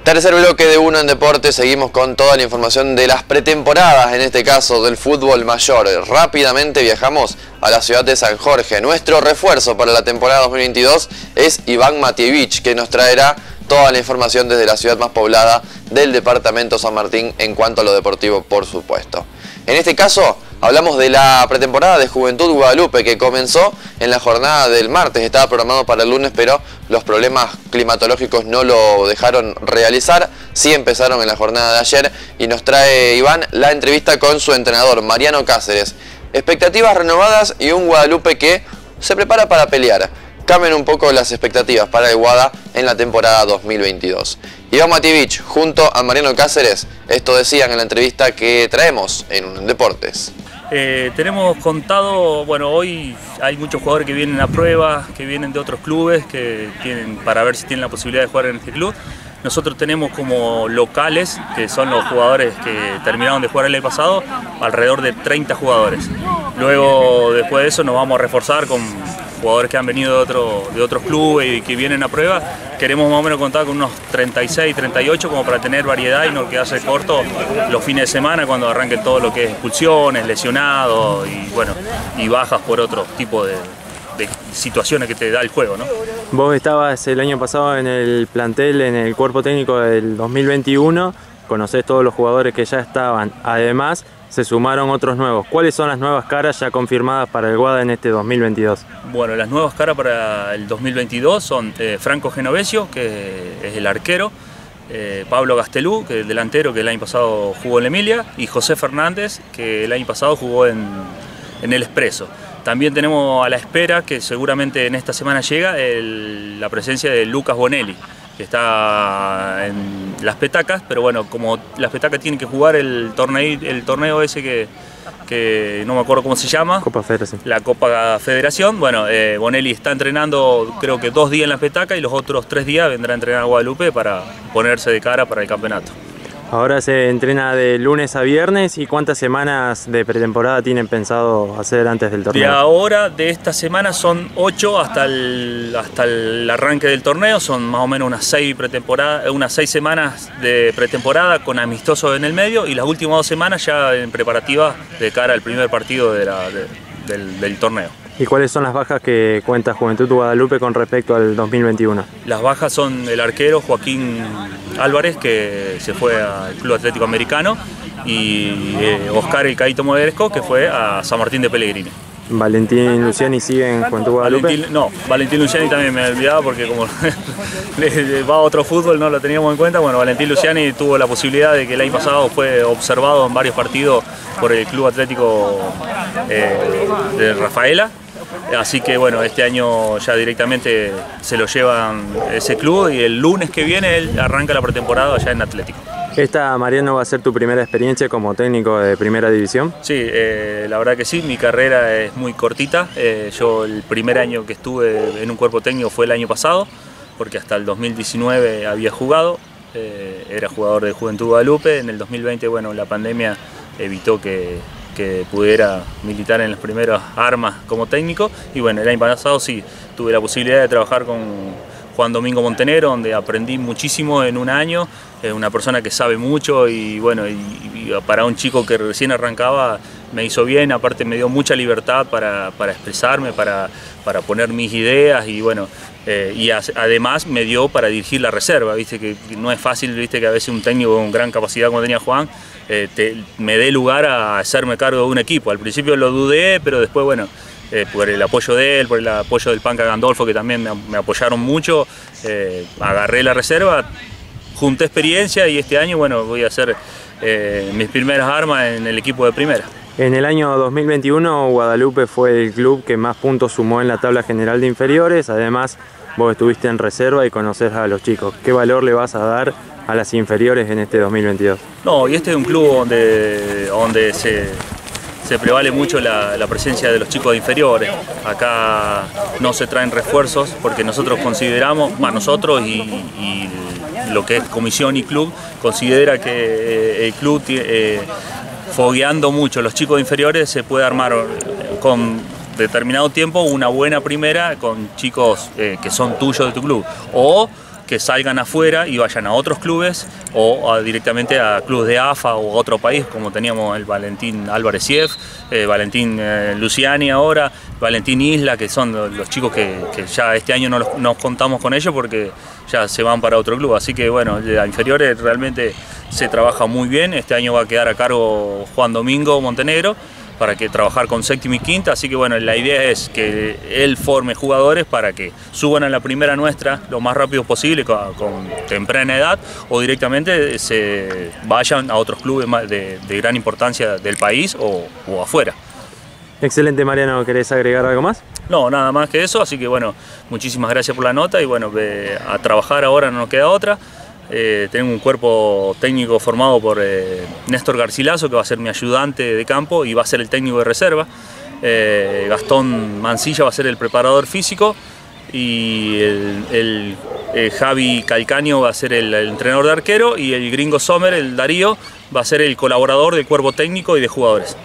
Tercer bloque de Uno en Deportes, seguimos con toda la información de las pretemporadas, en este caso del fútbol mayor. Rápidamente viajamos a la ciudad de San Jorge. Nuestro refuerzo para la temporada 2022 es Iván Matievich, que nos traerá toda la información desde la ciudad más poblada del departamento San Martín en cuanto a lo deportivo, por supuesto. En este caso, hablamos de la pretemporada de Juventud Guadalupe que comenzó en la jornada del martes. Estaba programado para el lunes, pero los problemas climatológicos no lo dejaron realizar. Sí empezaron en la jornada de ayer y nos trae Iván la entrevista con su entrenador, Mariano Cáceres. Expectativas renovadas y un Guadalupe que se prepara para pelear. Cambian un poco las expectativas para el Guada en la temporada 2022. Iván Matievich junto a Mariano Cáceres, esto decían en la entrevista que traemos en Uno en Deportes. Tenemos contado, bueno, hoy hay muchos jugadores que vienen a prueba, que vienen de otros clubes, que tienen para ver si tienen la posibilidad de jugar en este club. Nosotros tenemos como locales, que son los jugadores que terminaron de jugar el año pasado, alrededor de 30 jugadores. Luego, después de eso, nos vamos a reforzar con jugadores que han venido de otros clubes y que vienen a prueba. Queremos más o menos contar con unos 36, 38 como para tener variedad y no quedarse corto los fines de semana cuando arranquen todo lo que es expulsiones, lesionados y bueno, y bajas por otro tipo de situaciones que te da el juego, ¿no? Vos estabas el año pasado en el plantel, en el cuerpo técnico del 2021, conocés todos los jugadores que ya estaban, además se sumaron otros nuevos. ¿Cuáles son las nuevas caras ya confirmadas para el Guada en este 2022? Bueno, las nuevas caras para el 2022 son Franco Genovesio, que es el arquero, Pablo Gastelú, que es el delantero, que el año pasado jugó en la Emilia, y José Fernández, que el año pasado jugó en el Expreso. También tenemos a la espera, que seguramente en esta semana llega, la presencia de Lucas Bonelli, que está en las petacas, pero bueno, como las petacas tienen que jugar el torneo ese que no me acuerdo cómo se llama, Copa Federación. La Copa Federación. Bueno, Bonelli está entrenando creo que 2 días en las petacas y los otros 3 días vendrá a entrenar a Guadalupe para ponerse de cara para el campeonato. Ahora se entrena de lunes a viernes. ¿Y cuántas semanas de pretemporada tienen pensado hacer antes del torneo? De ahora, de esta semana, son 8 hasta el arranque del torneo. Son más o menos unas 6 semanas de pretemporada con amistosos en el medio y las últimas 2 semanas ya en preparativa de cara al primer partido del torneo. ¿Y cuáles son las bajas que cuenta Juventud Guadalupe con respecto al 2021? Las bajas son el arquero Joaquín Álvarez, que se fue al Club Atlético Americano, y Oscar El Caíto Moderesco, que fue a San Martín de Pellegrini. ¿Valentín Luciani sigue en Juventud Guadalupe? Valentín Luciani también me he olvidado porque como va a otro fútbol no lo teníamos en cuenta. Bueno, Valentín Luciani tuvo la posibilidad de que el año pasado fue observado en varios partidos por el Club Atlético de Rafaela. Así que bueno, este año ya directamente se lo llevan ese club y el lunes que viene él arranca la pretemporada allá en Atlético. ¿Esta, Mariano, va a ser tu primera experiencia como técnico de primera división? Sí, la verdad que sí, mi carrera es muy cortita. Yo el primer año que estuve en un cuerpo técnico fue el año pasado, porque hasta el 2019 había jugado, era jugador de Juventud Guadalupe. En el 2020, bueno, la pandemia evitó que pudiera militar en las primeras armas como técnico y bueno, el año pasado sí, tuve la posibilidad de trabajar con Juan Domingo Montenegro, donde aprendí muchísimo en un año, es una persona que sabe mucho y bueno, y para un chico que recién arrancaba me hizo bien, aparte me dio mucha libertad para expresarme, para poner mis ideas y bueno, y además me dio para dirigir la reserva, viste que no es fácil, viste que a veces un técnico con gran capacidad como tenía Juan, me dé lugar a hacerme cargo de un equipo. Al principio lo dudé, pero después bueno, por el apoyo de él, por el apoyo del Panca Gandolfo, que también me apoyaron mucho, agarré la reserva, junté experiencia y este año bueno, voy a hacer mis primeras armas en el equipo de primera. En el año 2021 Guadalupe fue el club que más puntos sumó en la tabla general de inferiores, además vos estuviste en reserva y conocés a los chicos. ¿Qué valor le vas a dar a las inferiores en este 2022? No, y este es un club donde se prevale mucho la presencia de los chicos de inferiores. Acá no se traen refuerzos porque nosotros consideramos, nosotros y lo que es comisión y club, considera que el club fogueando mucho los chicos inferiores se puede armar con determinado tiempo una buena primera con chicos que son tuyos de tu club, o que salgan afuera y vayan a otros clubes o directamente a clubes de AFA o a otro país, como teníamos el Valentín Álvarez Sief, Valentín Luciani ahora, Valentín Isla, que son los chicos que ya este año no nos contamos con ellos porque ya se van para otro club. Así que bueno, de las inferiores realmente se trabaja muy bien. Este año va a quedar a cargo Juan Domingo Montenegro para que trabajar con séptima y quinta, así que bueno, la idea es que él forme jugadores para que suban a la primera nuestra lo más rápido posible con temprana edad o directamente se vayan a otros clubes de gran importancia del país o afuera. Excelente, Mariano, ¿querés agregar algo más? No, nada más que eso, así que bueno, muchísimas gracias por la nota y bueno, a trabajar ahora no nos queda otra. Tengo un cuerpo técnico formado por Néstor Garcilaso, que va a ser mi ayudante de campo y va a ser el técnico de reserva. Gastón Mancilla va a ser el preparador físico y el Javi Calcaño va a ser el entrenador de arquero y el gringo Sommer, el Darío, va a ser el colaborador del cuerpo técnico y de jugadores.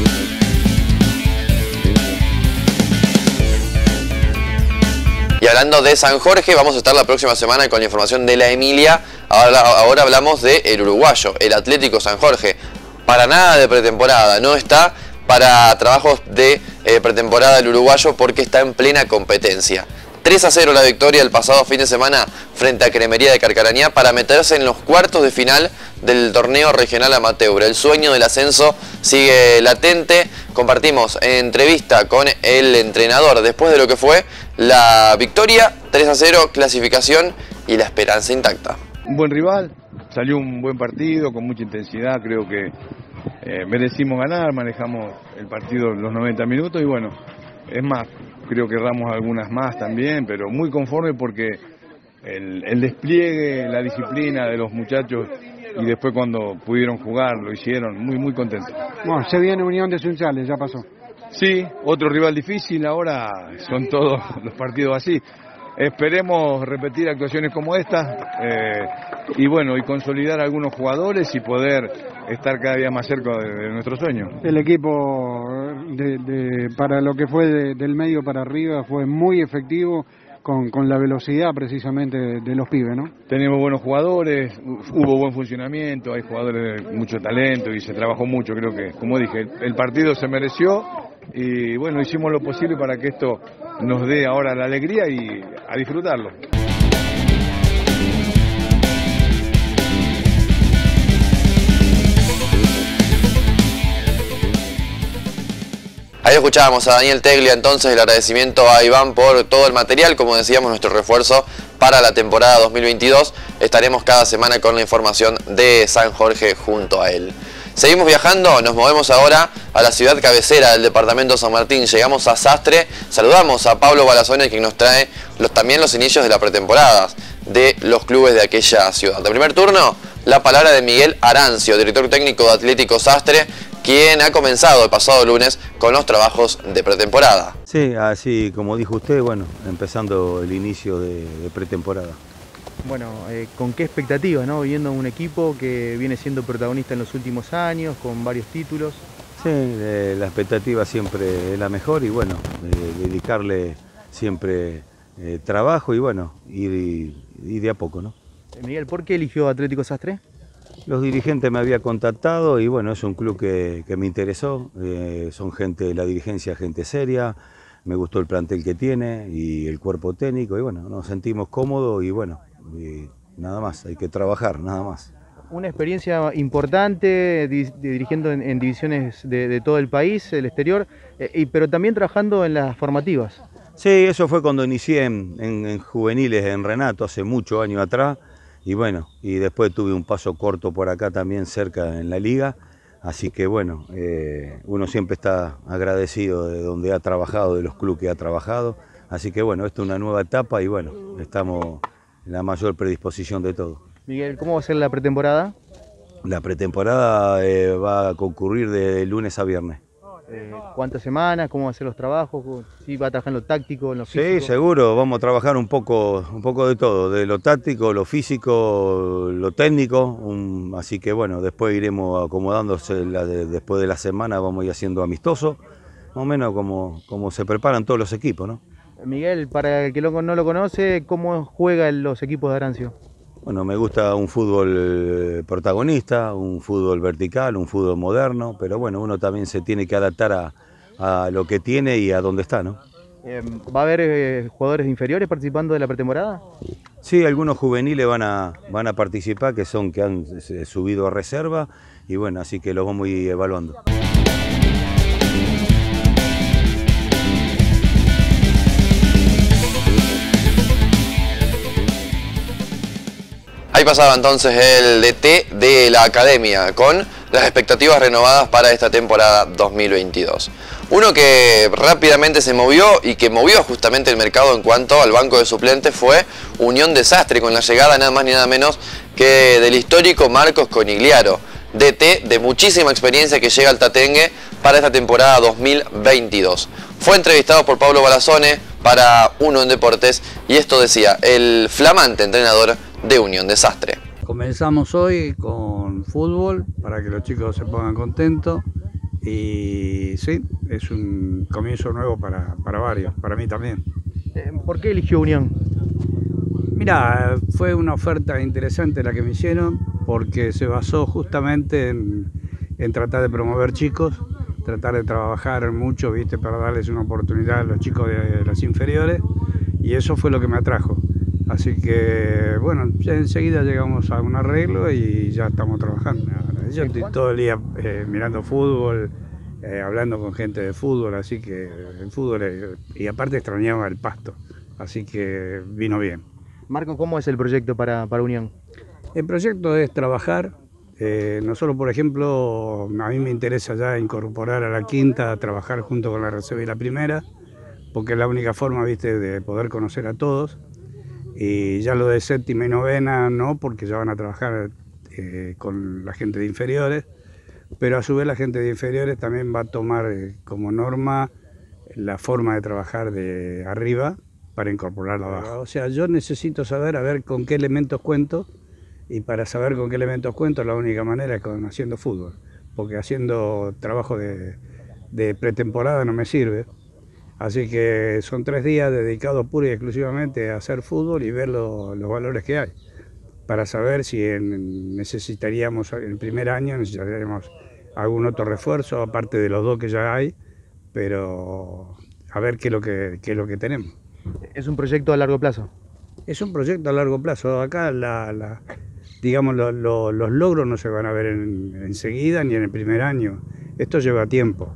Y hablando de San Jorge, vamos a estar la próxima semana con la información de la Emilia. Ahora hablamos del uruguayo, el Atlético San Jorge. Para nada de pretemporada, no está para trabajos de pretemporada el uruguayo porque está en plena competencia. 3-0 la victoria el pasado fin de semana frente a Cremería de Carcarañá para meterse en los cuartos de final del torneo regional amateur. El sueño del ascenso sigue latente. Compartimos entrevista con el entrenador después de lo que fue la victoria, 3-0, clasificación y la esperanza intacta. Un buen rival, salió un buen partido con mucha intensidad, creo que merecimos ganar, manejamos el partido los 90 minutos y bueno, es más, creo que erramos algunas más también, pero muy conforme porque el despliegue, la disciplina de los muchachos y después cuando pudieron jugar lo hicieron, muy contentos. Bueno, se viene Unión de Sunchales, ya pasó. Sí, otro rival difícil, ahora son todos los partidos así. Esperemos repetir actuaciones como esta y bueno, y consolidar a algunos jugadores y poder estar cada día más cerca de nuestro sueño. El equipo para lo que fue del medio para arriba fue muy efectivo con la velocidad precisamente de los pibes, ¿no? Tenemos buenos jugadores, hubo buen funcionamiento, hay jugadores de mucho talento y se trabajó mucho, creo que, como dije, el partido se mereció y bueno, hicimos lo posible para que esto nos dé ahora la alegría y a disfrutarlo. Ahí escuchábamos a Daniel Teglia, entonces el agradecimiento a Iván por todo el material, como decíamos, nuestro refuerzo para la temporada 2022. Estaremos cada semana con la información de San Jorge junto a él. Seguimos viajando, nos movemos ahora a la ciudad cabecera del departamento San Martín. Llegamos a Sastre, saludamos a Pablo Balazone, quien nos trae también los inicios de la pretemporada de los clubes de aquella ciudad. De primer turno, la palabra de Miguel Arancio, director técnico de Atlético Sastre, quien ha comenzado el pasado lunes con los trabajos de pretemporada. Sí, así como dijo usted, bueno, empezando el inicio de pretemporada. Bueno, ¿con qué expectativas, no? Viendo un equipo que viene siendo protagonista en los últimos años, con varios títulos. Sí, la expectativa siempre es la mejor y bueno, dedicarle siempre trabajo y bueno, ir de a poco, ¿no? Miguel, ¿por qué eligió Atlético Sastre? Los dirigentes me habían contactado y bueno, es un club que me interesó, son gente, la dirigencia gente seria, me gustó el plantel que tiene y el cuerpo técnico y bueno, nos sentimos cómodos y bueno, nada más, hay que trabajar, nada más. Una experiencia importante dirigiendo en divisiones de todo el país, el exterior, pero también trabajando en las formativas. Sí, eso fue cuando inicié en juveniles en Renato, hace muchos años atrás. Y bueno, y después tuve un paso corto por acá también cerca en la liga, así que bueno, uno siempre está agradecido de donde ha trabajado, de los clubes que ha trabajado, así que bueno, esta es una nueva etapa y bueno, estamos en la mayor predisposición de todo. Miguel, ¿cómo va a ser la pretemporada? La pretemporada va a concurrir de lunes a viernes. ¿Cuántas semanas? ¿Cómo van a ser los trabajos? ¿Sí va a trabajar en lo táctico, en lo físico? Sí, seguro, vamos a trabajar un poco de todo, de lo táctico, lo físico, lo técnico, así que bueno, después iremos acomodándose, después de la semana vamos a ir haciendo amistosos, más o menos como se preparan todos los equipos, ¿no? Miguel, para el que no lo conoce, ¿cómo juegan los equipos de Arancio? Bueno, me gusta un fútbol protagonista, un fútbol vertical, un fútbol moderno, pero bueno, uno también se tiene que adaptar a lo que tiene y a dónde está, ¿no? ¿Va a haber jugadores inferiores participando de la pretemporada? Sí, algunos juveniles van a participar, que han subido a reserva, y bueno, así que los vamos a ir evaluando. Ahí pasaba entonces el DT de la academia con las expectativas renovadas para esta temporada 2022. Uno que rápidamente se movió y que movió justamente el mercado en cuanto al banco de suplentes fue Unión de Sastre, con la llegada nada más ni nada menos que del histórico Marcos Conigliaro, DT de muchísima experiencia que llega al Tatengue para esta temporada 2022. Fue entrevistado por Pablo Balazone para Uno en Deportes y esto decía el flamante entrenador de Unión de Sastre. Comenzamos hoy con fútbol para que los chicos se pongan contentos y sí, es un comienzo nuevo para varios, para mí también. ¿Por qué eligió Unión? Mirá, fue una oferta interesante la que me hicieron porque se basó justamente en tratar de promover chicos, tratar de trabajar mucho, ¿viste? Para darles una oportunidad a los chicos de las inferiores y eso fue lo que me atrajo. Así que, bueno, ya enseguida llegamos a un arreglo y ya estamos trabajando. Yo estoy todo el día mirando fútbol, hablando con gente de fútbol, así que el fútbol, y aparte extrañaba el pasto, así que vino bien. Marco, ¿cómo es el proyecto para Unión? El proyecto es trabajar. Nosotros, por ejemplo, a mí me interesa ya incorporar a la quinta, a trabajar junto con la reserva y la primera, porque es la única forma, ¿viste?, de poder conocer a todos. Y ya lo de séptima y novena no, porque ya van a trabajar con la gente de inferiores, pero a su vez la gente de inferiores también va a tomar como norma la forma de trabajar de arriba para incorporarla abajo. O sea, yo necesito saber a ver con qué elementos cuento, y para saber con qué elementos cuento la única manera es haciendo fútbol, porque haciendo trabajo de pretemporada no me sirve. Así que son 3 días dedicados pura y exclusivamente a hacer fútbol y ver los valores que hay, para saber si necesitaríamos, en el primer año necesitaríamos algún otro refuerzo, aparte de los 2 que ya hay, pero a ver qué es lo que tenemos. ¿Es un proyecto a largo plazo? Es un proyecto a largo plazo. Acá digamos, los logros no se van a ver enseguida ni en el primer año. Esto lleva tiempo.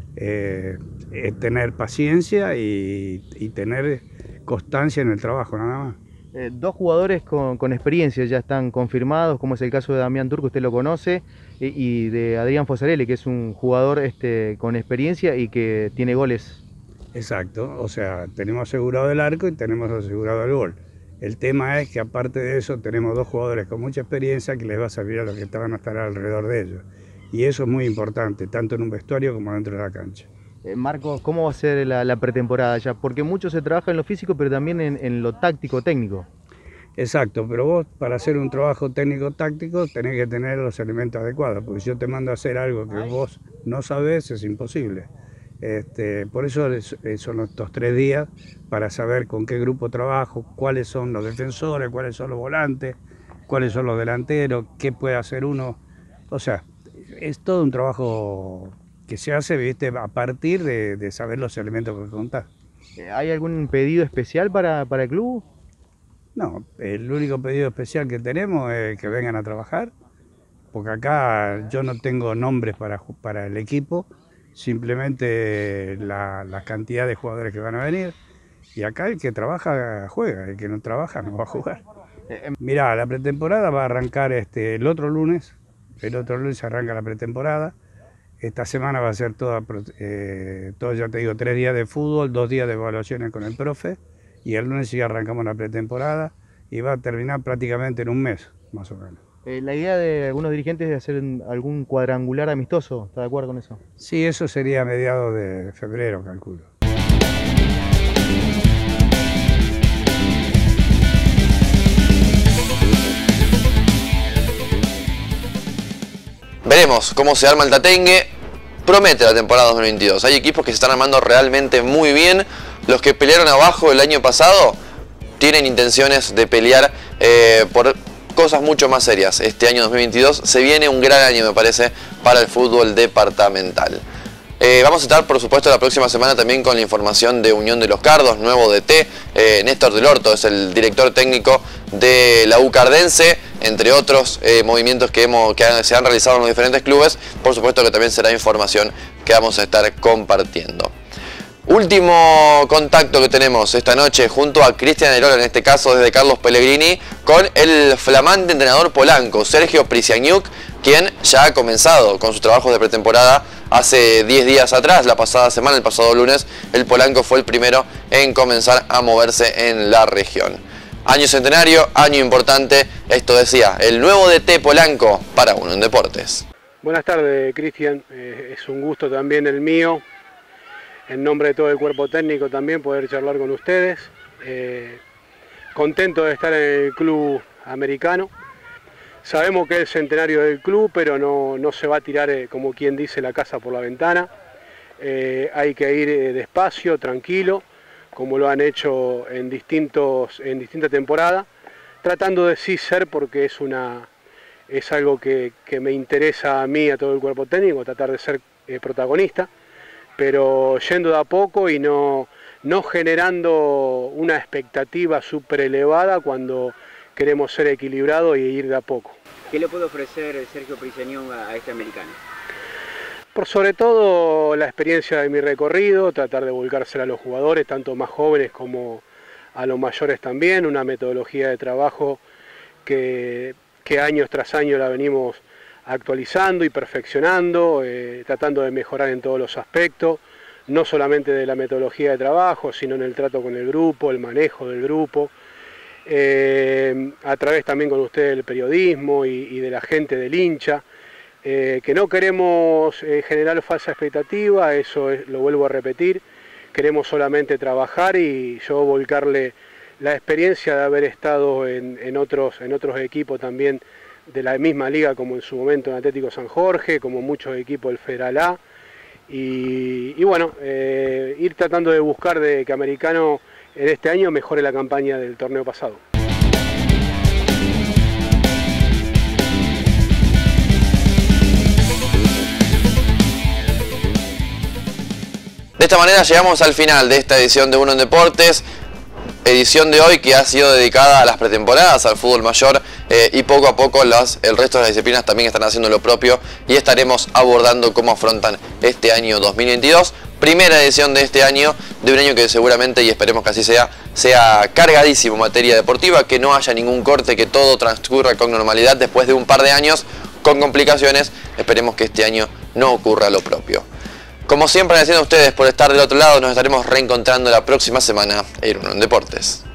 Tener paciencia y tener constancia en el trabajo, nada más. 2 jugadores con experiencia ya están confirmados, como es el caso de Damián Turco, usted lo conoce, y de Adrián Fosarelli, que es un jugador con experiencia y que tiene goles. Exacto, o sea, tenemos asegurado el arco y tenemos asegurado el gol. El tema es que aparte de eso tenemos 2 jugadores con mucha experiencia que les va a servir a los que van a estar alrededor de ellos. Y eso es muy importante, tanto en un vestuario como dentro de la cancha. Marcos, ¿cómo va a ser la pretemporada ya? Porque mucho se trabaja en lo físico, pero también en lo táctico-técnico. Exacto, pero vos para hacer un trabajo técnico-táctico tenés que tener los elementos adecuados, porque si yo te mando a hacer algo que vos no sabés, es imposible. Por eso son estos 3 días, para saber con qué grupo trabajo, cuáles son los defensores, cuáles son los volantes, cuáles son los delanteros, qué puede hacer uno. O sea, es todo un trabajo que se hace, ¿viste?, a partir de saber los elementos que contás. ¿Hay algún pedido especial para el club? No, el único pedido especial que tenemos es que vengan a trabajar, porque acá yo no tengo nombres para el equipo, simplemente la cantidad de jugadores que van a venir, y acá el que trabaja juega, el que no trabaja no va a jugar. Mirá, la pretemporada va a arrancar el otro lunes arranca la pretemporada. Esta semana va a ser todo, ya te digo, 3 días de fútbol, 2 días de evaluaciones con el profe, y el lunes sí arrancamos la pretemporada y va a terminar prácticamente en un mes, más o menos. La idea de algunos dirigentes es de hacer algún cuadrangular amistoso, ¿está de acuerdo con eso? Sí, eso sería a mediados de febrero, calculo. Veremos cómo se arma el Tatengue. Promete la temporada 2022. Hay equipos que se están armando realmente muy bien, los que pelearon abajo el año pasado tienen intenciones de pelear por cosas mucho más serias. Este año 2022 se viene un gran año, me parece, para el fútbol departamental. Vamos a estar, por supuesto, la próxima semana también con la información de Unión de los Cardos, nuevo DT. Néstor Del Orto es el director técnico de la U Cardense, entre otros movimientos que se han realizado en los diferentes clubes. Por supuesto que también será información que vamos a estar compartiendo. Último contacto que tenemos esta noche junto a Cristian Airola, en este caso desde Carlos Pellegrini, con el flamante entrenador polanco, Sergio Prisianiuk, quien ya ha comenzado con sus trabajos de pretemporada hace 10 días atrás, la pasada semana, el pasado lunes. El polanco fue el primero en comenzar a moverse en la región. Año centenario, año importante, esto decía el nuevo DT polanco para Unión Deportes. Buenas tardes, Cristian, es un gusto también el mío, en nombre de todo el cuerpo técnico también, poder charlar con ustedes. Contento de estar en el club americano. Sabemos que es el centenario del club, pero no se va a tirar, como quien dice, la casa por la ventana. Hay que ir despacio, tranquilo, como lo han hecho en distintas temporadas, tratando de sí ser, porque es algo que me interesa a mí, a todo el cuerpo técnico, tratar de ser protagonista, pero yendo de a poco y no generando una expectativa súper elevada cuando queremos ser equilibrados y ir de a poco. ¿Qué le puede ofrecer Sergio Prisianiuk a este americano? Por sobre todo la experiencia de mi recorrido, tratar de volcársela a los jugadores, tanto más jóvenes como a los mayores también, una metodología de trabajo que años tras año la venimos actualizando y perfeccionando, tratando de mejorar en todos los aspectos, no solamente de la metodología de trabajo, sino en el trato con el grupo, el manejo del grupo, a través también con ustedes del periodismo y de la gente del hincha, que no queremos generar falsa expectativa, eso lo vuelvo a repetir, queremos solamente trabajar y yo volcarle la experiencia de haber estado en otros equipos también de la misma liga, como en su momento en Atlético San Jorge, como muchos equipos del Federal A, y bueno, ir tratando de buscar de que Americano en este año mejore la campaña del torneo pasado. De esta manera llegamos al final de esta edición de Unión Deportes. Edición de hoy que ha sido dedicada a las pretemporadas, al fútbol mayor, y poco a poco el resto de las disciplinas también están haciendo lo propio y estaremos abordando cómo afrontan este año 2022. Primera edición de este año, de un año que seguramente, y esperemos que así sea cargadísimo en materia deportiva, que no haya ningún corte, que todo transcurra con normalidad después de un par de años con complicaciones. Esperemos que este año no ocurra lo propio. Como siempre, agradeciendo a ustedes por estar del otro lado, nos estaremos reencontrando la próxima semana en Unión Deportes.